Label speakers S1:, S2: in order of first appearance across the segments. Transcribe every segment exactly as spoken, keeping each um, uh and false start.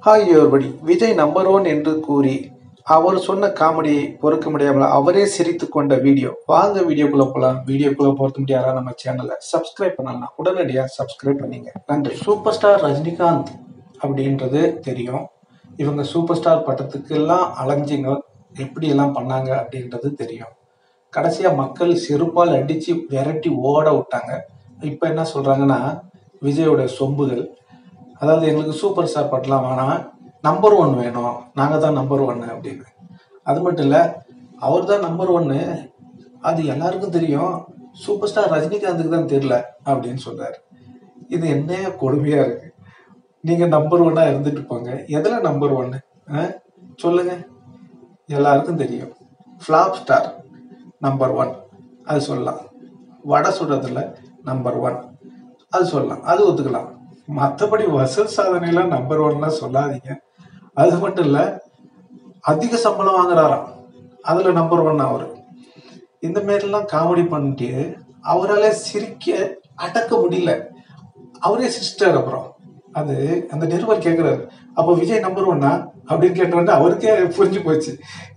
S1: Hi everybody. Vijay number one என்று கூறி அவர் சொன்ன காமெடியை பொறுக்க முடியாமல் அவரே சிரித்து கொண்ட வீடியோ. வாங்க வீடியோக்குள்ள போகலாம். வீடியோக்குள்ள போறது முடியாதா? நம்ம சேனலை சப்ஸ்கிரைப் பண்ணலாம். உடனடியாக சப்ஸ்கிரைப் பண்ணிங்க. நன்றி. சூப்பர் ஸ்டார் ரஜினிகாந்த் அப்படின்றது தெரியும். இவங்க சூப்பர் ஸ்டார் பட்டத்துக்கு எல்லாம் அலைஞ்சிங்க எப்படி எல்லாம் பண்ணாங்க அப்படின்றது தெரியும். கடைசியா மக்கள் செருப்பால் அடிச்சு விரட்டி ஓட விட்டாங்க. இப்ப என்ன சொல்றாங்கன்னா, விஜயோட சொம்புகள், அதாவது எங்களுக்கு சூப்பர் ஸ்டார் பட்டலாம் வேணாம், நம்பர் ஒன் வேணும், நாங்கள் தான் நம்பர் ஒன்னு அப்படின்னு. அது மட்டும் இல்லை, அவர் தான் நம்பர் ஒன்னு, அது எல்லாருக்கும் தெரியும், சூப்பர் ஸ்டார் ரஜினிகாந்துக்கு தான் தெரியல அப்படின்னு சொல்றாரு. இது என்ன கொடுமையா இருக்கு. நீங்க நம்பர் ஒன்னா இருந்துட்டு போங்க. எதுல நம்பர் ஒன்னு சொல்லுங்க. எல்லாருக்கும் தெரியும், ஃபிளாப் ஸ்டார் நம்பர் ஒன் அது சொல்லலாம். வடை சுடுறதுல நம்பர் ஒன் அது சொல்லலாம், அது ஒத்துக்கலாம். மற்றபடி வசூல் சாதனையெல்லாம் நம்பர் ஒன்லாம் சொல்லாதீங்க. அது மட்டும் இல்ல, அதிக சம்பளம் வாங்குறாராம், அதுல நம்பர் ஒன் அவரு. இந்த மாதிரிலாம் காமெடி பண்ணிட்டு அவரால் சிரிக்க அடக்க முடியல. அவரே சிரிச்சிட்டார். அப்புறம் அது அந்த நிருபர் கேட்கிறாரு, அப்போ விஜய் நம்பர் ஒன்னா அப்படின்னு கேட்டோன்னா அவருக்கே புரிஞ்சு போச்சு.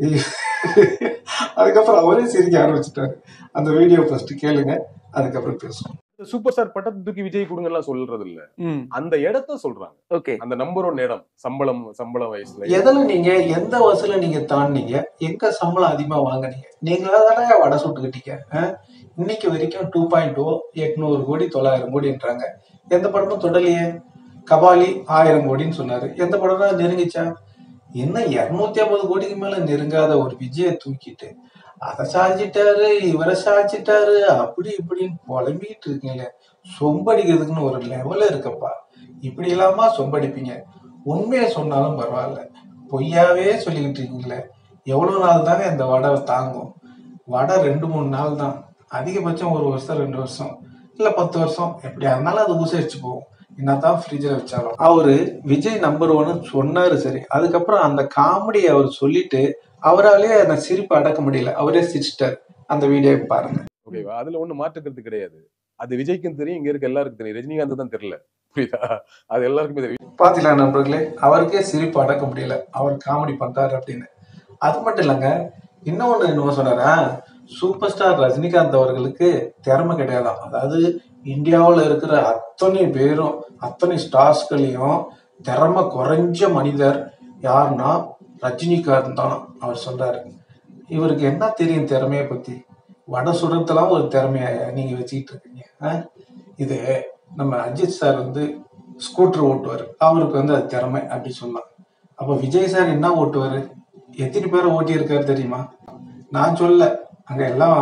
S1: அதுக்கப்புறம் அவரே சிரிக்க ஆரம்பிச்சுட்டாரு. அந்த வீடியோ ஃபர்ஸ்ட் கேளுங்க, அதுக்கப்புறம் பேசுவோம்.
S2: சூப்பர் ஸ்டார் பட்டத்தை தூக்கி விஜய் கொடுங்க எல்லாம் சொல்றது இல்ல, அந்த இடத்த சொல்றாங்க. ஓகே, அந்த நம்பர் ஒன் இடம், சம்பளம் சம்பள வயசுல
S1: எதுல நீங்க எந்த வசூல நீங்க தாண்டினீங்க, எங்க சம்பளம் அதிகமா வாங்கினீங்க? நீங்களா தானே வடை சுட்டுக்கிட்டீங்க. இன்னைக்கு வரைக்கும் டூ பாயிண்ட் டூ எட்நூறு கோடி தொள்ளாயிரம் கோடின்றாங்க. எந்த படமும் தொடலையே. கபாலி ஆயிரம் கோடின்னு சொன்னாரு, எந்த படம் தான் நெருங்கிச்சா? இன்னும் இருநூத்தி ஐம்பது கோடிக்கு மேல நெருங்காத ஒரு விஜய தூக்கிட்டு அதை சாதிச்சிட்டாரு, இவரை சாதிச்சிட்டாரு, அப்படி இப்படின்னு புலம்பிக்கிட்டு இருக்கீங்களே. சொம்படிக்கிறதுக்குன்னு ஒரு லெவல இருக்கப்பா. இப்படி இல்லாம சொம்படிப்பீங்க. உண்மையை சொன்னாலும் பரவாயில்ல, பொய்யாவே சொல்லிக்கிட்டு இருக்கீங்களே. எவ்வளவு நாள் தானே இந்த வடை தாங்கும்? வடை ரெண்டு மூணு நாள் தான், அதிகபட்சம் ஒரு வருஷம் ரெண்டு வருஷம் இல்ல பத்து வருஷம் எப்படியா இருந்தாலும் அது ஊசரிச்சு போகும். என்னதான் ஃப்ரிட்ஜில் வச்சாலும். அவரு விஜய் நம்பர் ஒன்னு சொன்னாரு, சரி. அதுக்கப்புறம் அந்த காமெடியை அவர் சொல்லிட்டு அவராலே அந்த சிரிப்பு அடக்க முடியல, அவரே சிரிச்சிட்டாரு. அந்த வீடியோ பாருங்க.
S2: ஓகேவா? அதுல ஒண்ணு மாற்றுக்கிறது கிடையாது. அது விஜய்க்கும் தெரியும், இங்க இருக்க எல்லாருக்கும் தெரியும். ரஜினிகாந்த் தான் தெரியல, புரியுதா? அது எல்லாருக்குமே தெரியும்.
S1: பாத்தீங்களா நண்பர்களே, அவருக்கே சிரிப்பு அடக்க முடியல, அவர் காமெடி பண்றாரு அப்படின்னு. அது மட்டும் இல்லைங்க, இன்னொன்னு என்ன சொன்னாரா, சூப்பர் ஸ்டார் ரஜினிகாந்த் அவர்களுக்கு திறமை கிடையாதான். அதாவது இந்தியாவில் இருக்கிற அத்தனை பேரும் அத்தனை ஸ்டார்ஸ்களையும் திறமை குறைஞ்ச மனிதர் யாருன்னா ரஜினிகாந்த் தான் அவர் சொல்றாரு. இவருக்கு என்ன தெரியும் திறமையை பத்தி? வடை சுடத்தெல்லாம் ஒரு திறமைய நீங்க வச்சுக்கிட்டு இருக்கீங்க. இது நம்ம அஜித் சார் வந்து ஸ்கூட்டர் ஓட்டுவாரு, அவருக்கு வந்து அது திறமை அப்படி சொல்லலாம். அப்ப விஜய் சார் என்ன ஓட்டுவாரு? எத்தனை பேரை ஓட்டி இருக்காரு தெரியுமா? நான் சொல்ல, அங்க எல்லாம்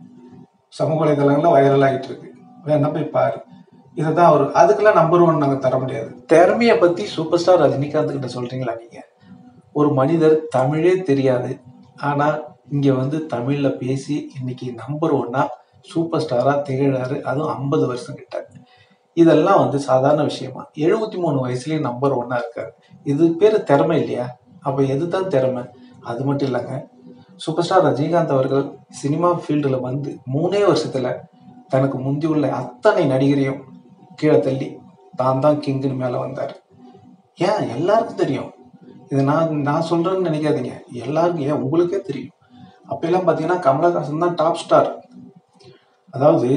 S1: சமூக வலைதளங்கள்ல வைரல் ஆகிட்டு இருக்கு, வேணா போய் பாரு. இதுதான் அவரு. அதுக்கெல்லாம் நம்பர் ஒன் நாங்க தர முடியாது. திறமைய பத்தி சூப்பர் ஸ்டார் ரஜினிகாந்த் கிட்ட சொல்றீங்களா நீங்க? ஒரு மனிதர் தமிழே தெரியாது, ஆனா இங்க வந்து தமிழ்ல பேசி இன்னைக்கு நம்பர் ஒன்னா சூப்பர் ஸ்டாரா திகழாரு, அதுவும் ஐம்பது வருஷம் கிட்ட. இதெல்லாம் வந்து சாதாரண விஷயமா? எழுபத்தி மூணு வயசுலயே நம்பர் ஒன்னா இருக்காரு. இது பேரு திறமை இல்லையா? அப்ப எதுதான் திறமை? அது மட்டும் இல்லைங்க, சூப்பர் ஸ்டார் ரஜினிகாந்த் அவர்கள் சினிமா ஃபீல்டுல வந்து மூணே வருஷத்துல தனக்கு முந்தி உள்ள அத்தனை நடிகரையும் கீழே தள்ளி தான் தான் கிங்குன்னு மேல வந்தார். ஏன் எல்லாருக்கும் தெரியும். இது நான் நான் சொல்றேன்னு நினைக்காதீங்க, எல்லாருக்கும், ஏன் உங்களுக்கே தெரியும். அப்பெல்லாம் பாத்தீங்கன்னா கமலஹாசன் தான் டாப் ஸ்டார். அதாவது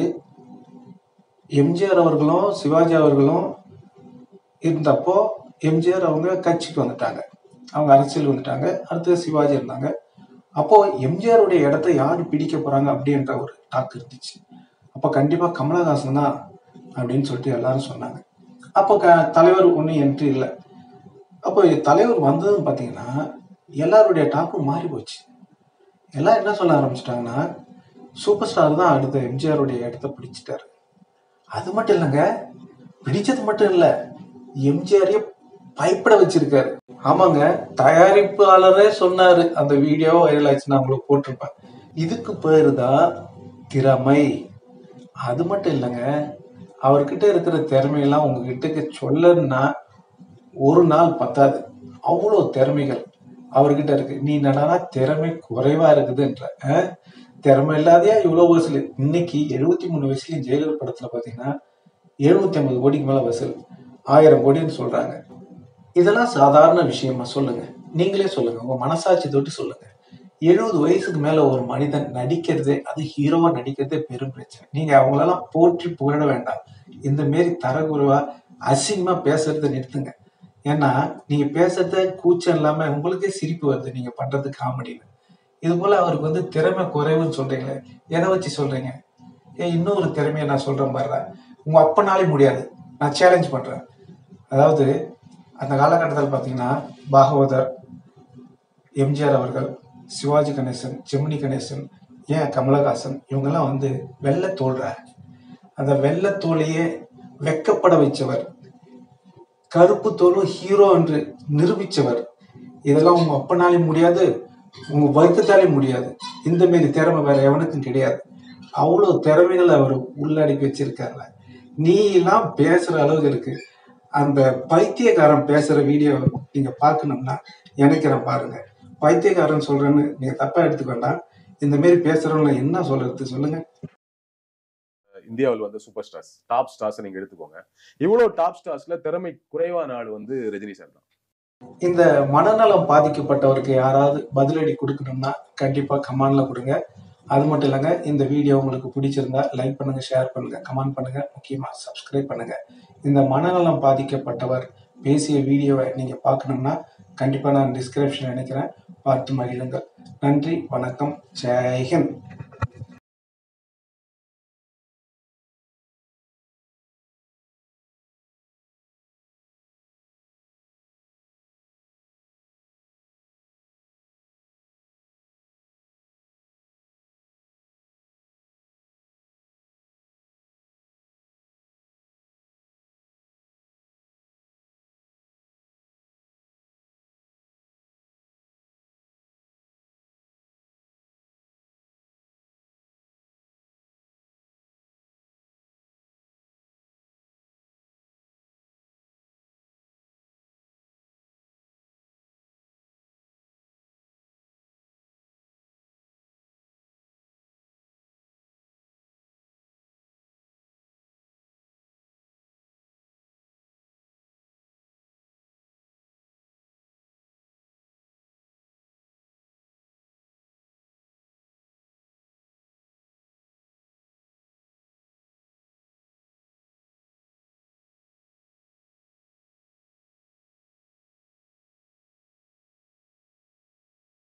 S1: எம்ஜிஆர் அவர்களும் சிவாஜி அவர்களும் இருந்தப்போ எம்ஜிஆர் அவங்க கட்சிக்கு வந்துட்டாங்க, அவங்க அரசியல் வந்துட்டாங்க. அடுத்து சிவாஜி இருந்தாங்க. அப்போ எம்ஜிஆருடைய இடத்த யாரு பிடிக்க போறாங்க அப்படின்ற ஒரு டாக் இருந்துச்சு. அப்ப கண்டிப்பா கமலஹாசன் தான் அப்படின்னு சொல்லிட்டு எல்லாரும் சொன்னாங்க. அப்போ க தலைவர் ஒன்றும் என்ட்ரி இல்லை. அப்போ தலைவர் வந்ததுன்னு பாத்தீங்கன்னா எல்லாருடைய டாக்கும் மாறி போச்சு. எல்லாம் என்ன சொல்ல ஆரம்பிச்சிட்டாங்கன்னா, சூப்பர் ஸ்டார் தான் அடுத்த எம்ஜிஆருடைய இடத்த பிடிச்சிட்டாரு. அது மட்டும் இல்லைங்க, பிடிச்சது மட்டும் இல்ல, எம்ஜிஆரையே பயப்பட வச்சிருக்காரு. ஆமாங்க, தயாரிப்பாளரே சொன்னாரு. அந்த வீடியோ வைரல் ஆச்சு, நான் உங்களுக்கு போட்டிருப்பேன். இதுக்கு பேரு தான் திறமை. அது மட்டும் இல்லைங்க, அவர்கிட்ட இருக்கிற திறமையெல்லாம் உங்ககிட்ட சொல்லணும்னா ஒரு நாள் பத்தாது, அவ்வளோ திறமைகள் அவர்கிட்ட இருக்கு. நீ என்னடா திறமை குறைவா இருக்குதுன்ற, திறமை இல்லாதையா இவ்வளவு வசூல்? இன்னைக்கு எழுபத்தி மூணு வயசுலயும் ஜெயலலிதா படத்துல பாத்தீங்கன்னா எழுநூத்தி ஐம்பது கோடிக்கு மேல வசூல், ஆயிரம் கோடின்னு சொல்றாங்க. இதெல்லாம் சாதாரண விஷயமா? சொல்லுங்க. நீங்களே சொல்லுங்க. உங்க மனசாட்சி தொட்டு சொல்லுங்க. எழுபது வயசுக்கு மேல ஒரு மனிதன் நடிக்கிறதே, அது ஹீரோவா நடிக்கிறதே பெரும் பிரச்சனை. நீங்க அவங்களெல்லாம் போற்றி புகழ வேண்டாம். இந்த மாரி தரக்குறைவா, அசிங்கமா பேசுறத நிறுத்துங்க. ஏன்னா, நீங்க பேசுறத கூச்சம் இல்லாம உங்களுக்கே சிரிப்பு வருது. நீங்க பண்றது காமெடின்னு. இது போல அவருக்கு வந்து திறமை குறைவுன்னு சொல்றீங்களே, எத வச்சு சொல்றீங்க? ஏன் இன்னொரு திறமைய நான் சொல்றேன் பாருடா. உங்க அப்பனாலே முடியாது. நான் சேலஞ்ச் பண்றேன். அதாவது அந்த காலகட்டத்தில பார்த்தீங்கன்னா, பாகவதர், எம்ஜிஆர் அவர்கள், சிவாஜி கணேசன், ஜெமினி கணேசன், ஏன் கமலஹாசன் இவங்கெல்லாம் வந்து வெள்ள தோல்றா. அந்த வெள்ள தோலையே வெட்கப்பட வைச்சவர். கருப்பு தோலும் ஹீரோ என்று நிரூபிச்சவர். இதெல்லாம் உங்க அப்பனாலே முடியாது. உங்க வர்க்கத்தாலே முடியாது. இந்த மாரி திறமை வேற எவனுக்கும் கிடையாது. அவ்வளவு திறமைகள் அவர் உள்ளடக்கி வச்சிருக்காருல. நீ எல்லாம் பேசுற அளவுக்கு இருக்கு. அந்த பைத்தியக்காரன் பேசுற வீடியோ நீங்க பார்க்கணும்னா நினைக்கிறேன் பாருங்க. பைத்தியக்காரன் சொல்றேன்னு நீங்க தப்பா எடுத்துக்க வேண்டாம். இந்த மாரி பேசுறவங்கள என்ன சொல்றது சொல்லுங்க?
S2: இந்தியாவில் வந்து சூப்பர் ஸ்டார்ஸ், டாப் ஸ்டார்ஸ் நீங்க எடுத்துக்கோங்க. இவ்வளவு டாப் ஸ்டார்ஸ்ல திறமை குறைவான ஆள் வந்து ரஜினி சார் தான்.
S1: இந்த மனநலம் பாதிக்கப்பட்டவருக்கு யாராவது பதிலடி கொடுக்கணும்னா கண்டிப்பா கமெண்ட்ல கொடுங்க. அது மட்டும் இல்லங்க, இந்த வீடியோ உங்களுக்கு பிடிச்சிருந்தா லைக் பண்ணுங்க, ஷேர் பண்ணுங்க, கமெண்ட் பண்ணுங்க, முக்கியமா சப்ஸ்கிரைப் பண்ணுங்க. இந்த மனநலம் பாதிக்கப்பட்டவர் பேசிய வீடியோவை நீங்க பார்க்கணும்னா கண்டிப்பா நான் டிஸ்கிரிப்ஷன் நினைக்கிறேன். பார்த்து மகிழுங்கள். நன்றி, வணக்கம், ஜெய் ஹிந்த்.